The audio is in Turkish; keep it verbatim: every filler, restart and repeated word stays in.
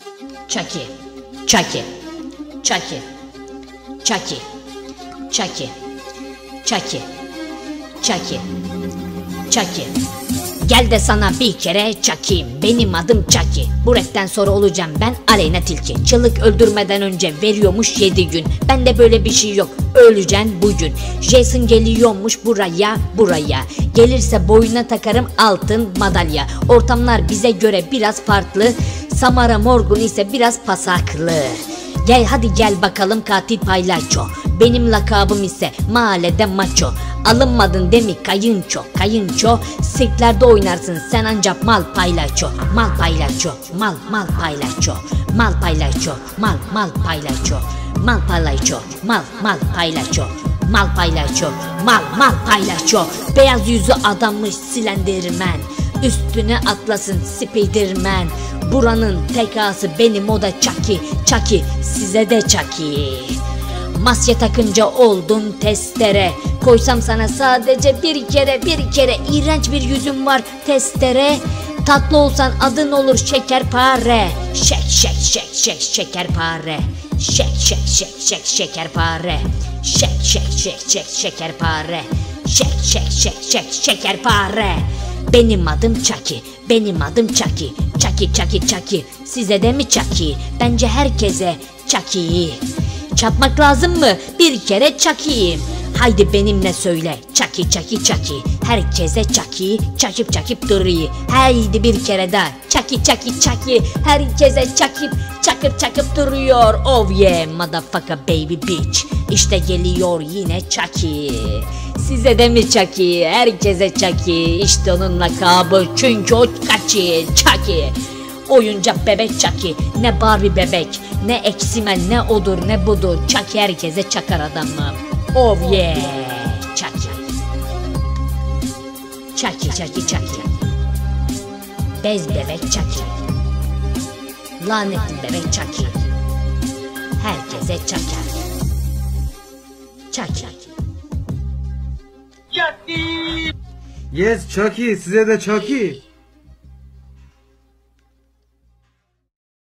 Chucky, Chucky, Chucky, Chucky, Chucky, Chucky, Chucky, Chucky. Gel de sana bir kere çakayım. Benim adım Chucky. Bu rapten sonra olacağım ben Aleyna Tilki. Çığlık öldürmeden önce veriyormuş yedi gün. Bende böyle bir şey yok, öleceksin bugün. Jason geliyormuş buraya buraya. Gelirse boynuna takarım altın madalya. Ortamlar bize göre biraz farklı. Samara Morgan ise biraz pasaklı. Gel hadi gel bakalım katil paylaşo. Benim lakabım ise mahallede maço. Alınmadın demi kayınço kayınço. Sirklerde oynarsın sen ancak mal paylaşo. Mal paylaşo, mal mal paylaşo. Mal paylaşo, mal mal paylaşo. Mal paylaşo, mal mal paylaşo. Mal paylaşo, mal mal paylaşo. Beyaz yüzü adammış Slenderman. Üstüne atlasın Spiderman. Buranın tekası benim, o da Chucky. Chucky size de Chucky. Maske takınca oldun testere. Koysam sana sadece bir kere bir kere. İğrenç bir yüzüm var testere. Tatlı olsan adın olur şekerpare. Şek şek şek şek şekerpare. Şek şek şek şek şekerpare. Şek şek şek şek şekerpare. Şek şek şek şek şekerpare. Benim adım Chucky, benim adım Chucky. Chucky Chucky Chucky, size de mi Chucky? Bence herkese Chucky. Çarpmak lazım mı? Bir kere Chucky'yim. Haydi benimle söyle Chucky Chucky Chucky. Herkese Chucky, çakıp çakıp duruyor. Haydi bir kere daha Chucky Chucky Chucky. Herkese çakıp çakıp çakıp duruyor. Oh yeah motherfucker baby bitch. İşte geliyor yine Chucky. Size de mi Chucky? Herkese Chucky. İşte onun lakabı çünkü o Chucky. Chucky. Oyuncak bebek Chucky. Ne Barbie bebek, ne Eksimen, ne odur ne budur. Chucky herkese çakar adamım. Oh yeah Chucky. Chucky Chucky Chucky. Bez bebek Chucky. Lanetli bebek Chucky. Herkese çakar. Chucky. Chucky. Yes Chucky, size de Chucky.